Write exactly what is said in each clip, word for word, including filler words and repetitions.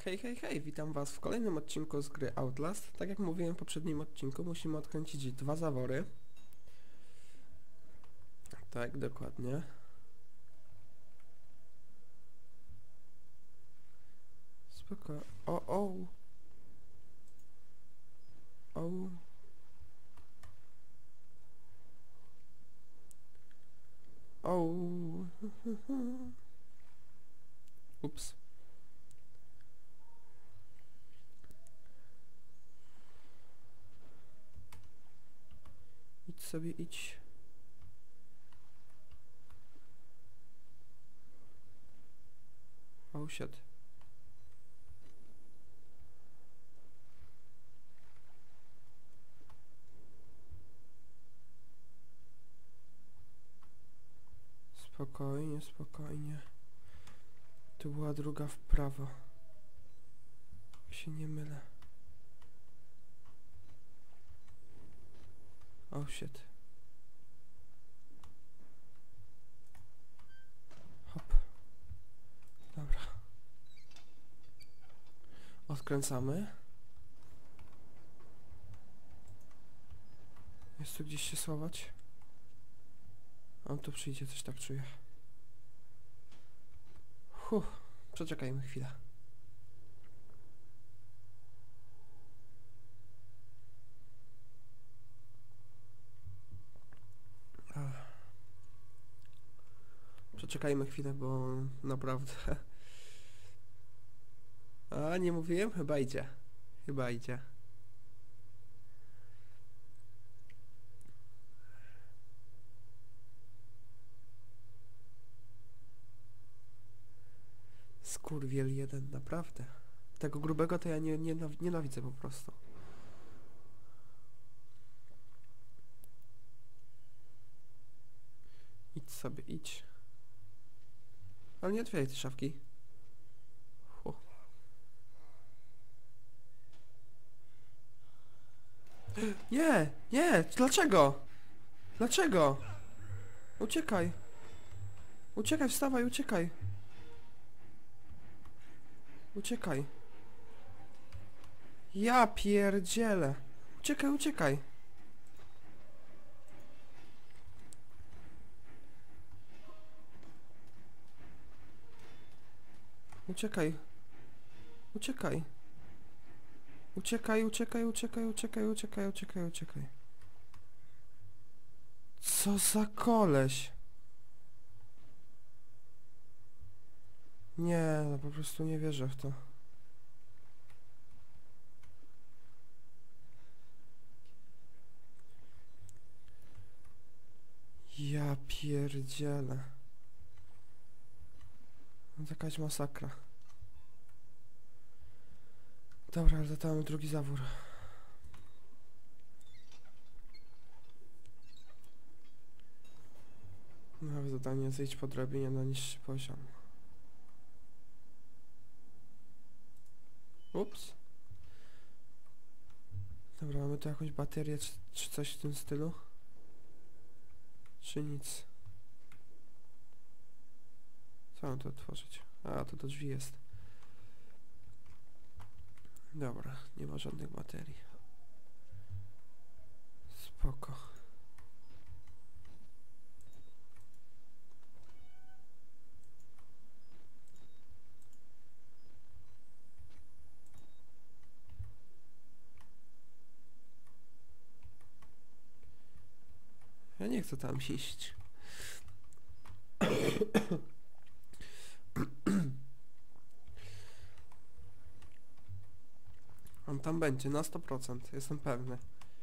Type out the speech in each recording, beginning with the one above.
Hej, hej, hej, witam was w kolejnym odcinku z gry Outlast. Tak jak mówiłem w poprzednim odcinku, musimy odkręcić dwa zawory. Tak, dokładnie. Spoko... O, o! O! O! Ups. Idź sobie, idź. Oh shit. Spokojnie, spokojnie. Tu była druga w prawo. Jak się nie mylę. Oh shit. Hop. Dobra. Odkręcamy. Jest tu gdzieś się schować? On tu przyjdzie, coś tak czuję. Huh. Przeczekajmy chwilę. Ach. Przeczekajmy chwilę, bo naprawdę... A, nie mówiłem? Chyba idzie. Chyba idzie. Skurwiel jeden, naprawdę. Tego grubego to ja nie, nie, nienawidzę po prostu. Idź sobie, idź. Ale nie otwieraj tej szafki. Hu. Nie! Nie! Dlaczego? Dlaczego? Uciekaj! Uciekaj, wstawaj, uciekaj! Uciekaj! Ja pierdzielę! Uciekaj, uciekaj! Uciekaj! Uciekaj! Uciekaj, uciekaj, uciekaj, uciekaj, uciekaj, uciekaj, uciekaj. Co za koleś? Nie, no po prostu nie wierzę w to. Ja pierdzielę. No to jakaś masakra. Dobra, ale to mamy drugi zawór. Nowe zadanie, zejdź po drabinie na niższy poziom. Ups. Dobra, mamy tu jakąś baterię czy, czy coś w tym stylu? Czy nic? Co mam tu otworzyć? A, to do drzwi jest. Dobra, nie ma żadnych baterii. Spoko. Ja nie chcę tam iść. On tam będzie na sto procent, jestem pewny.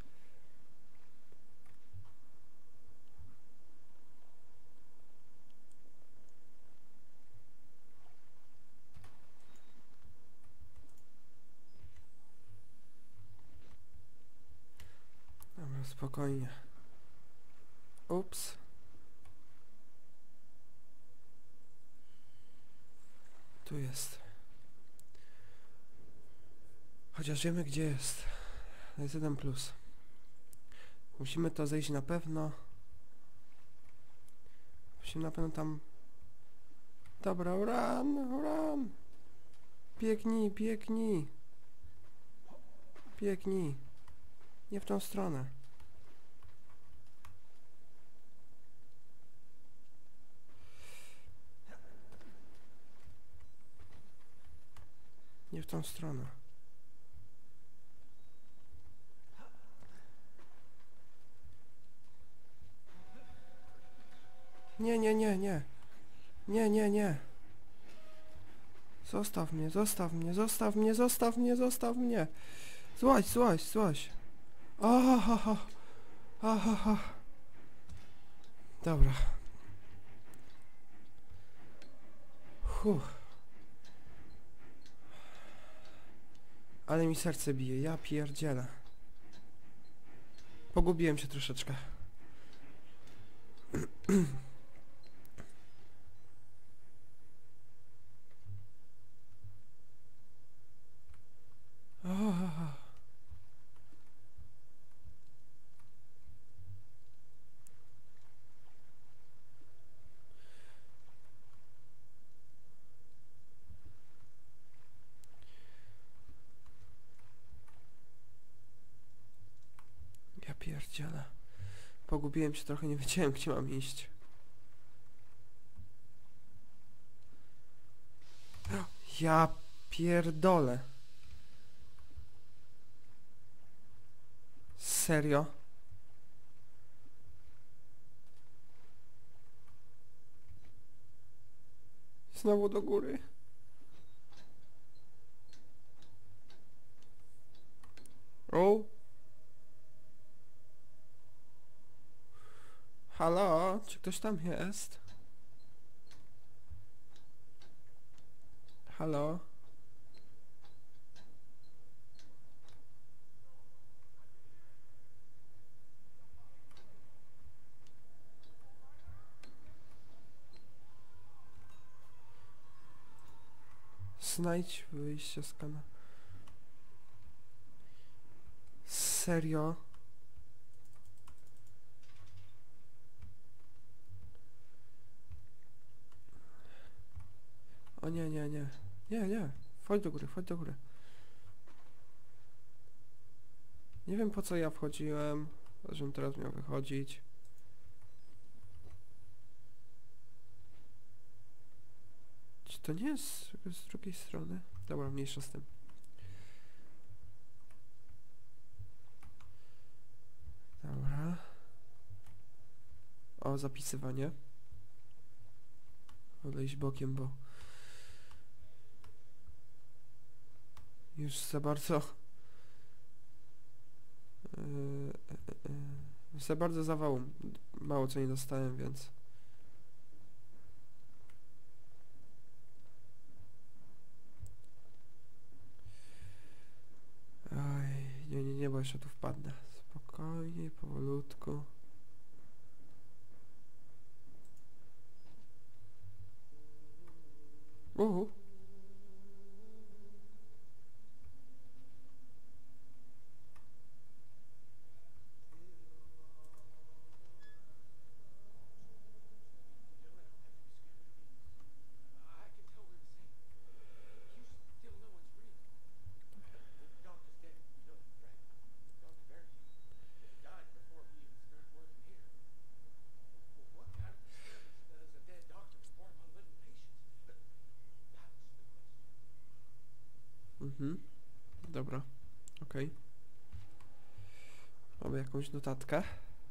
Dobra, spokojnie. Ups. Tu jest. Chociaż wiemy gdzie jest. To jest jeden plus. Musimy to zejść na pewno. Musimy na pewno tam... Dobra, run, run! Biegnij, biegnij. Biegnij. Nie w tą stronę. Nie w tą stronę. Nie, nie, nie, nie. Nie, nie, nie. Zostaw mnie, zostaw mnie, zostaw mnie, zostaw mnie, zostaw mnie. Złaź, złaź, złaź. Ohohoho. Ohoho. Dobra. Huh. Ale mi serce bije, ja pierdzielę. Pogubiłem się troszeczkę. Oh. Ja pierdzielę. Pogubiłem się trochę, nie wiedziałem, gdzie mam iść. Ja pierdolę. Serio? Znowu do góry. O. Halo? Czy ktoś tam jest? Halo? Znajdź wyjście z kanału. Serio? O nie, nie, nie. Nie, nie. Wchodź do góry, wchodź do góry. Nie wiem, po co ja wchodziłem, żebym teraz miał wychodzić. Czy to nie jest z drugiej strony? Dobra, mniejsza z tym. Dobra. O, zapisywanie. Wolę iść bokiem, bo już za bardzo yy, yy, yy, za bardzo zawału. Mało co nie dostałem, więc oj, nie, nie, nie, bo jeszcze tu wpadnę. Spokojnie, powolutku. Uhu. Mhm. Dobra. Okej. Okay. Mamy jakąś notatkę.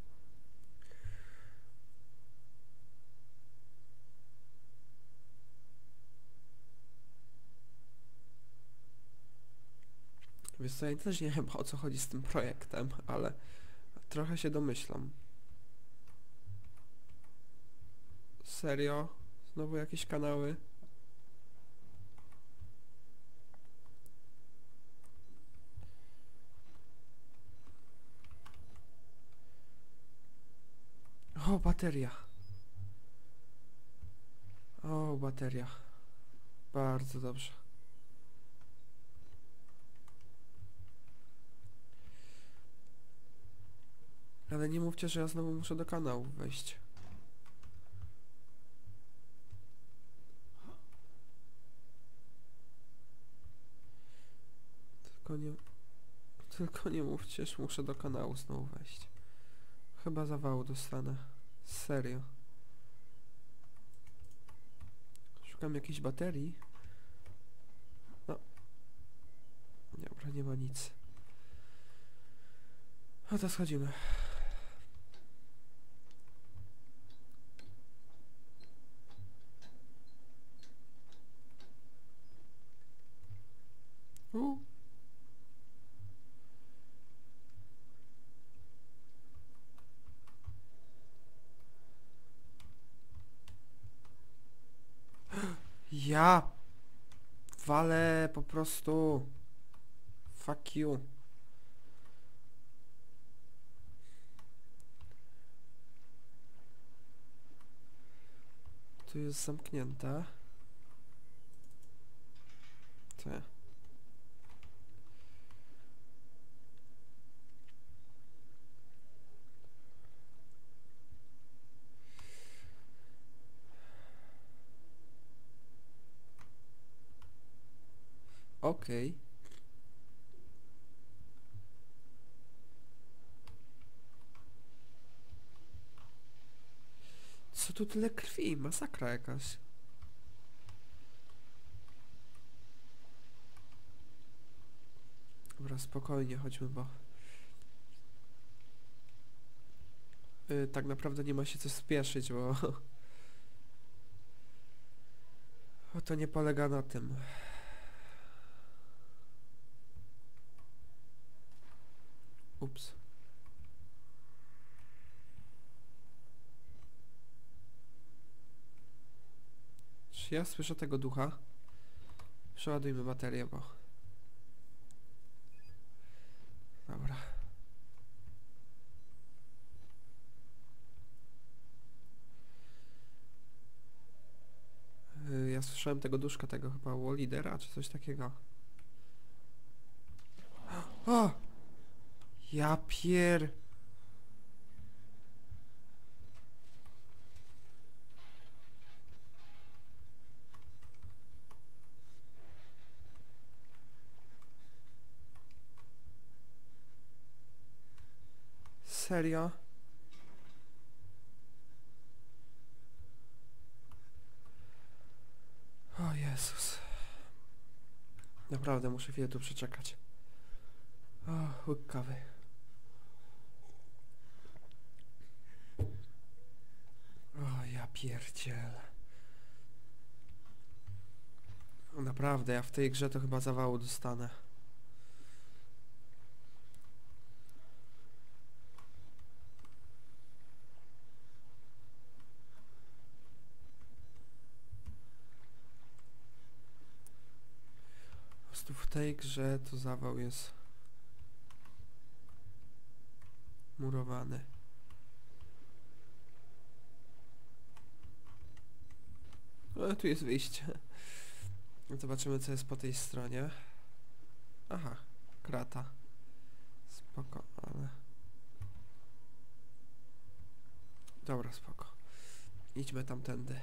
Wiesz co, ja też nie wiem, o co chodzi z tym projektem, ale trochę się domyślam. Serio? Znowu jakieś kanały? O, bateria. O, bateria. Bardzo dobrze. Ale nie mówcie, że ja znowu muszę do kanału wejść. Tylko nie mówcie, że muszę do kanału znowu wejść. Chyba zawału dostanę. Serio. Szukam jakiejś baterii. No. Dobra, nie ma nic. No to schodzimy. U. Ja walę po prostu. Fuck you. Tu jest zamknięte. Te. Okej. Okay. Co tu tyle krwi? Masakra jakaś. Dobra, spokojnie, chodźmy, bo... Yy, tak naprawdę nie ma się co spieszyć, bo... O, to nie polega na tym. Ups. Czy ja słyszę tego ducha? Przeładujmy baterię, bo... Dobra. Yy, ja słyszałem tego duszka, tego chyba Wallidera, czy coś takiego. O! Ja pier... Serio? O Jezus. Naprawdę muszę chwilę tu przeczekać. O, łyk kawy. O, ja pierdzielę. Naprawdę, ja w tej grze to chyba zawału dostanę. Po prostu w tej grze to zawał jest murowany. No, tu jest wyjście. Zobaczymy, co jest po tej stronie. Aha, krata. Spoko, ale... Dobra, spoko. Idźmy tamtędy.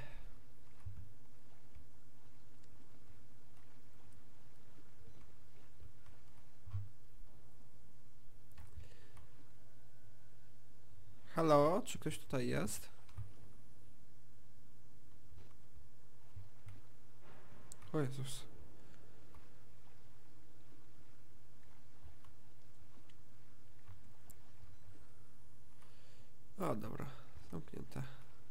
Halo, czy ktoś tutaj jest? O Jezus. O, dobra. Zamknięte.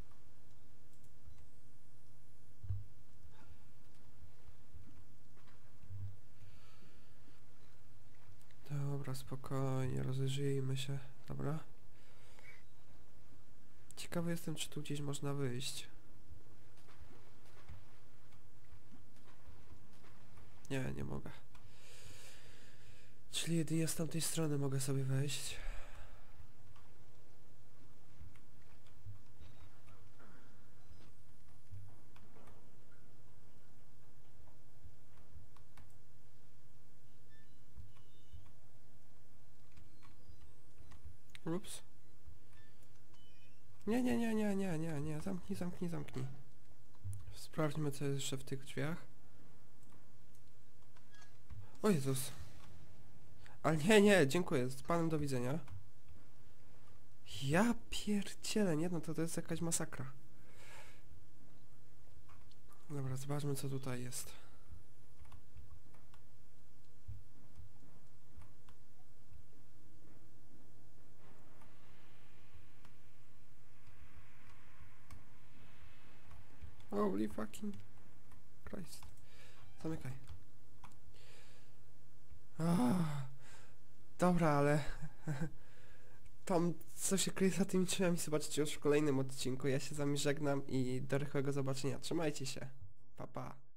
Dobra, spokojnie, rozejrzyjmy się. Dobra. Ciekawy jestem, czy tu gdzieś można wyjść. Nie, nie mogę. Czyli jedynie z tamtej strony mogę sobie wejść. Ups. Nie, nie, nie, nie, nie, nie, nie. Zamknij, zamknij, zamknij. Sprawdźmy, co jest jeszcze w tych drzwiach. O Jezus. Ale nie, nie, dziękuję. Z panem do widzenia. Ja pierdzielę, nie no, to, to jest jakaś masakra. Dobra, zobaczmy co tutaj jest. Holy fucking Christ. Zamykaj. Ah, dobra, ale... Tam co się kryje za tymi drzwiami zobaczycie już w kolejnym odcinku. Ja się z wami żegnam i do rychłego zobaczenia. Trzymajcie się. Pa, pa.